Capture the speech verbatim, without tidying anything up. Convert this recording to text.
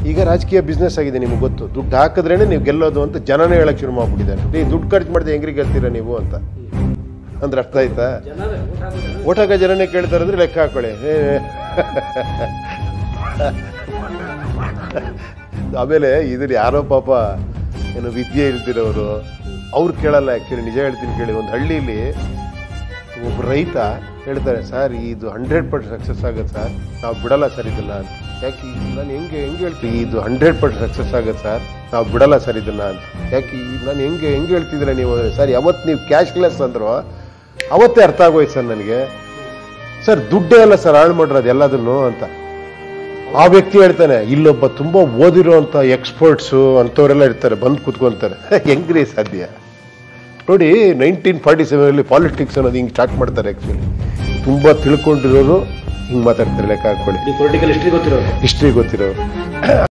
ಈಗ ರಾಜಕೀಯ ಬಿಸ್ನೆಸ್ ಆಗಿದೆ, ನಿಮ್ಗೆ ಗೊತ್ತು. ದುಡ್ಡು ಹಾಕಿದ್ರೇನೆ ನೀವು ಗೆಲ್ಲೋದು ಅಂತ ಜನನೇ ಹೇಳಕ್ ಶುರು ಮಾಡ್ಬಿಟ್ಟಿದ್ದಾರೆ. ನೀವು ದುಡ್ಡು ಖರ್ಚು ಮಾಡಿದೆ ಹೆಂಗ್ರಿ ಗೆಲ್ತೀರಾ ನೀವು ಅಂತ ಅಂದ್ರೆ ಅರ್ಥ ಆಯ್ತಾ? ಓಟ್ ಹಾಕೋ ಜನನೇ ಕೇಳ್ತಾರೆ ಅಂದ್ರೆ ಲೆಕ್ಕ ಹಾಕೊಳ್ಳಿ. ಆಮೇಲೆ ಇದ್ರ ಯಾರೋ ಪಾಪ ಏನು ವಿದ್ಯೆ ಇಲ್ದಿರೋರು ಅವ್ರು ಕೇಳಲ್ಲ. ಆ್ಯಕ್ಚುಲಿ ನಿಜ ಹೇಳ್ತೀನಿ ಕೇಳಿ, ಒಂದು ಹಳ್ಳಿಲಿ ಒಬ್ಬ ರೈತ ಹೇಳ್ತಾರೆ, ಸರ್ ಇದು ಹಂಡ್ರೆಡ್ ಪರ್ಸೆಂಟ್ ಸಕ್ಸಸ್ ಆಗುತ್ತೆ ಸರ್, ನಾವು ಬಿಡಲ್ಲ ಸರ್ ಇದನ್ನ ಅಂತ. ಯಾಕೆ ನಾನು ಹೆಂಗೆ ಹೆಂಗೆ ಹೇಳ್ತೀನಿ ಇದು ಹಂಡ್ರೆಡ್ ಪರ್ಸೆಂಟ್ ಸಕ್ಸಸ್ ಆಗುತ್ತೆ ಸರ್, ನಾವು ಬಿಡಲ್ಲ ಸರ್ ಇದನ್ನ ಅಂತ. ಯಾಕೆ ನಾನು ಹೆಂಗೆ ಹೆಂಗೆ ಹೇಳ್ತಿದ್ರೆ ನೀವು ಸರ್ ಯಾವತ್ತು ನೀವು ಕ್ಯಾಶ್ಲೆಸ್ ಅಂದ್ರು ಅವತ್ತೇ ಅರ್ಥ ಆಗೋಯ್ತು ಸರ್ ನನಗೆ. ಸರ್ ದುಡ್ಡೇ ಅಲ್ಲ ಸರ್ ಹಾಳು ಮಾಡಿರೋದು ಎಲ್ಲದನ್ನು ಅಂತ. ಆ ವ್ಯಕ್ತಿ ಹೇಳ್ತಾನೆ, ಇಲ್ಲೊಬ್ಬ ತುಂಬಾ ಓದಿರೋಂಥ ಎಕ್ಸ್ಪರ್ಟ್ಸು ಅಂಥವರೆಲ್ಲ ಇರ್ತಾರೆ, ಬಂದು ಕೂತ್ಕೊಂತಾರೆ. ಹೆಂಗ್ರಿ ಸಾಧ್ಯ ನೋಡಿ? ನೈನ್ಟೀನ್ ಫಾರ್ಟಿ ಸೆವೆನ್ ಅಲ್ಲಿ ಪಾಲಿಟಿಕ್ಸ್ ಅನ್ನೋದು ಹಿಂಗೆ ಸ್ಟಾರ್ಟ್ ಮಾಡ್ತಾರೆ. ಆ್ಯಕ್ಚುಲಿ ತುಂಬಾ ತಿಳ್ಕೊಂಡಿರೋರು ಹಿಂಗೆ ಮಾತಾಡ್ತಾರೆ, ಲೆಕ್ಕ ಹಾಕೊಳ್ಳಿ. ಪೊಲಿಟಿಕಲ್ ಹಿಸ್ಟ್ರಿ ಗೊತ್ತಿರೋರು ಹಿಸ್ಟ್ರಿ ಗೊತ್ತಿರೋರು